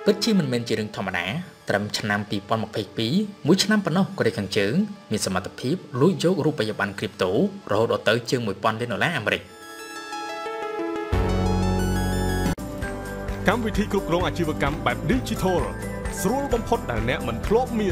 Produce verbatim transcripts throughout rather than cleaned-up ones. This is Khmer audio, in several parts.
ពិតជាមិនមែនជារឿងធម្មតាត្រឹមឆ្នាំពីរពាន់ម្ភៃពីរមួយឆ្នាំប៉ុណ្ណោះក៏ได้ខាងជើងមានសមត្ថភាពលួចយករូបិយប័ណ្ណគ្រីបតូរហូតដល់ទៅជាងមួយពាន់លានដុល្លារអាមេរិកកម្មវិធីគ្រប់គ្រងអាជីវកម្មបែប Digital ស្រួលបំផុតដែលអ្នកមិនធ្លាប់មាន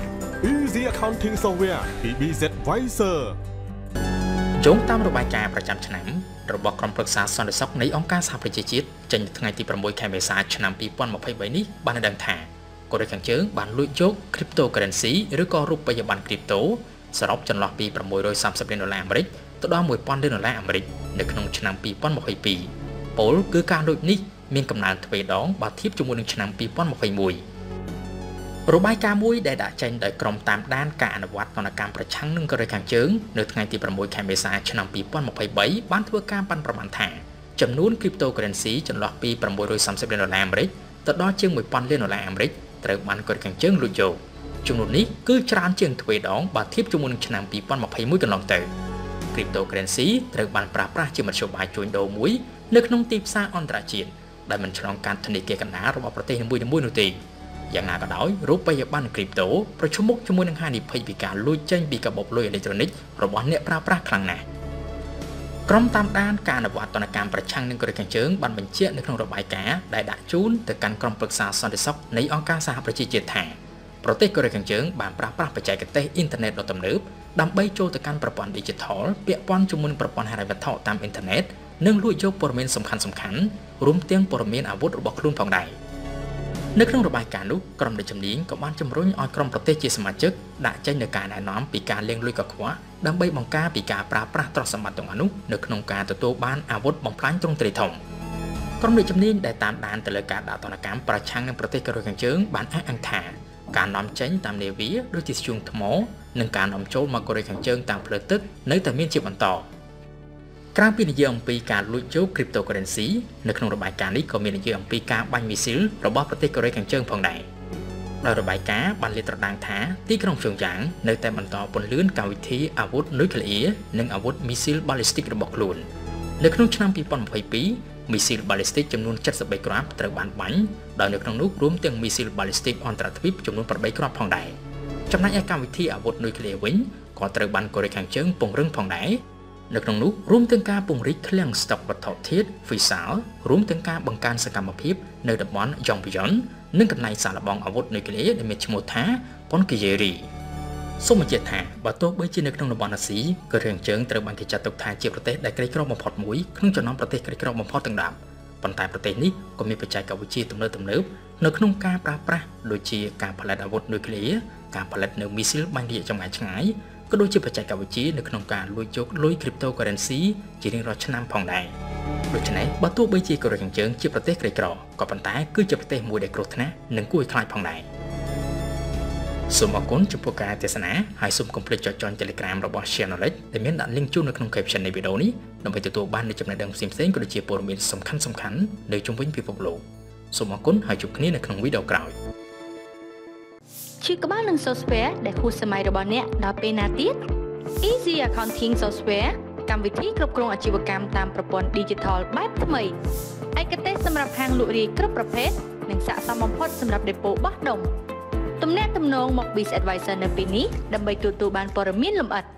Easy Accounting Software ពី ប៊ី សេដ Wiser យោងតាមរបាយការណ៍ប្រចាំឆ្នាំរបស់ក្រុមប្រឹក្សាសន្តិសុខនៃអង្គការសហប្រជាជាតិចេញនៅថ្ងៃទីប្រាំមួយខែមេសាឆ្នាំពីរពាន់ម្ភៃបីនេះបានដឹងថាកូរ៉េខាងជើងបានលួចយក Cryptocurrency ឬក៏រូបិយប័ណ្ណ Crypto សរុបចន្លោះពីប្រាំមួយរយសាមសិបលានដុល្លារអាមេរិកទៅដល់មួយពាន់លានដុល្លារអាមេរិកនៅក្នុងឆ្នាំពីរពាន់ម្ភៃពីរពលគឺការលួចនេះមានកំណើនទ្វេដងបើធៀបជាមួយនឹងឆ្នាំពីរពាន់ម្ភៃមួយរបាយការណ៍មួយដែលដាក់ចេញដោយក្រុមតាមដានការអនុវត្តទណ្ឌកម្មប្រឆាំងនឹងកូរ៉េខាងជើងនៅថ្ងៃទីប្រាំមួយខែមេសាឆ្នាំពីរពាន់ម្ភៃបីបានធ្វើការប៉ាន់ប្រមាណថាចំនួន Cryptocurrency ចន្លោះពីប្រាំមួយរយសាមសិបលានដុល្លារអាមេរិកទៅដល់ជាងមួយពាន់លានដុល្លារអាមេរិកត្រូវបានកូរ៉េខាងជើងលួចយកចំនួននេះគឺច្រើនជាងទ្វេដងបើធៀបជាមួយនឹងឆ្នាំពីរពាន់ម្ភៃមួយកន្លងទៅ Cryptocurrency ត្រូវបានប្រើប្រាស់ជាមធ្យោបាយជួញដូរមួយនៅក្នុងទីផ្សារអន្តរជាតិដែលមិនឆ្លងកាត់ធនាគារកណ្ដាលរបស់ប្រទេសនីមួយៗនោះទេយ៉ាងណាក៏ដោយរូបិយប័ណ្ណ Crypto ប្រឈមមុខជាមួយនឹងហានិភ័យពីការលួចចេញពីកាបូបលុយអេឡិចត្រូនិករបស់អ្នកប្រើប្រាស់ខ្លាំងណាស់ក្រុមតាមដានការអនុវត្តទណ្ឌកម្មប្រឆាំងនឹងកូរ៉េខាងជើងបានបញ្ជាក់នៅក្នុងរបាយការណ៍ដែលដាក់ជូនទៅកាន់ក្រុមប្រឹក្សាសន្តិសុខនៃអង្គការសហប្រជាជាតិថាប្រទេសកូរ៉េខាងជើងបានប្រើប្រាស់បច្ចេកទេសអ៊ីនធឺណិតដ៏ទំនើបដើម្បីចូលទៅកាន់ប្រព័ន្ធ Digital ពាក់ព័ន្ធជាមួយនឹងប្រព័ន្ធហិរញ្ញវត្ថុតាមអ៊ីនធឺណិតនិងលួចយកព័ត៌មានសំខាន់ៗរួមទាំងព័ត៌មានអាវុធរបស់ខ្លួនផងដែរនៅក្នុងរបាយការណ៍នោះក្រុមអ្នកជំនាញក៏បានជំរុញឲ្យក្រុមប្រទេសជាសមាជិកដាក់ចេញនូវការណែនាំពីការលាងលុយកខ្វក់ដើម្បីបង្ការពីការប្រើប្រាស់ទ្រព្យសម្បត្តិទាំងនោះនៅក្នុងការទទួលបានអាវុធបំផ្លាញទ្រង់ទ្រាយធំក្រុមអ្នកជំនាញដែលតាមដានទៅលើការដាក់ទណ្ឌកម្មប្រឆាំងនឹងប្រទេសកូរ៉េខាងជើងបានអះអាងថាការនាំចេញតាមនាវាដូចជាធ្យូងថ្មនិងការនាំចូលមកកូរ៉េខាងជើងតាមផ្លូវទឹកនៅតែមានជាបន្តក្រៅពីនិយាយអំពីការលួចយក Cryptocurrency នៅក្នុងរបាយការណ៍នេះក៏មាននិយាយអំពីការបាញ់មីស៊ីលរបស់ប្រទេសកូរ៉េខាងជើងផងដែរដោយរបាយការណ៍បានលាតត្រដាងថាទីក្រុងព្យុងយ៉ាងនៅតែបន្តពន្លឿនកម្មវិធីអាវុធនុយក្លេអ៊ែរនិងអាវុធមីស៊ីល Ballistic របស់ខ្លួននៅក្នុងឆ្នាំពីរពាន់ម្ភៃពីរមីស៊ីល Ballistic ចំនួន칠십បីគ្រាប់ត្រូវបានបាញ់ដោយនៅក្នុងនោះរួមទាំងមីស៊ីល Ballistic អន្តរទ្វីបចំនួនប្រាំបីគ្រាប់ផងដែរចំណែកឯកម្មវិធីអាវុធនុយក្លេអ៊ែរវិញក៏ត្រូវបានកូរ៉េខាងជើងពង្រឹងផងដែរនៅក្នុងនោះរួមទាំងការពង្រីកឃ្លាំងស្តុកវត្ថុធាតុ Fissile រួមទាំងការបង្កើនសកម្មភាពនៅតំបន់ Yongbyon និងកន្លែងសាកល្បងអាវុធនុយក្លេអ៊ែរដែលមានឈ្មោះថា Punggye-ri សូមបញ្ជាក់ថាបើទោះបីជានៅក្នុងតំបន់អាស៊ីកូរ៉េខាងជើងត្រូវបានគេចាត់ទុកថាជាប្រទេសដែលក្រីក្របំផុតមួយក្នុងចំណោមប្រទេសក្រីក្របំផុតទាំងដប់ប៉ុន្តែប្រទេសនេះក៏មានបច្ចេកវិទ្យាទំនើបៗនៅក្នុងការប្រើប្រាស់ដូចជាការផលិតអាវុធនុយក្លេអ៊ែរការផលិតនៅមីស៊ីលបាញ់រយៈចម្ងាយឆ្ងាយក៏ដូចជាបច្ចេកវិទ្យានៅក្នុងការលួចយកលុយ Cryptocurrency ជារៀងរាល់ឆ្នាំផងដែរដូច្នេះបើទោះបីជាកូរ៉េខាងជើងជាប្រទេសក្រីក្រក៏ប៉ុន្តែគឺជាប្រទេសមួយដែលគ្រោះថ្នាក់និងគួរឲ្យខ្លាចផងដែរសូមអរគុណចំពោះការទស្សនាហើយសូមកុំភ្លេចចុចចុង Telegram របស់ Channel ដែលមានដាក់ link ជូននៅក្នុង caption នៃវីដេអូនេះដើម្បីទទួលបាននូវចំណេះដឹងផ្សេងៗក៏ដូចជាព័ត៌មានសំខាន់ៗនៅជុំវិញពិភពលោកសូមអរគុណហើយជួបគ្នានៅក្នុងវីដេអូក្រោយជាក្បាលនឹង software ដែលហួសសម័យរបស់អ្នកដល់ពេលណាទៀត Easy Accounting Software កម្មវិធីគ្រប់គ្រងអាជីវកម្មតាមប្រព័ន្ធ Digital បែបថ្មីឯកទេសសម្រាប់ហាងលក់រាយគ្រប់ប្រភេទនិងស័ក្តិសមបំផុតសម្រាប់ដេប៉ូបោះដុំទំនាក់ទំនងមក ប៊ី សេដ Advisor នៅពេលនេះដើម្បីទទួលបានព័ត៌មានលម្អិត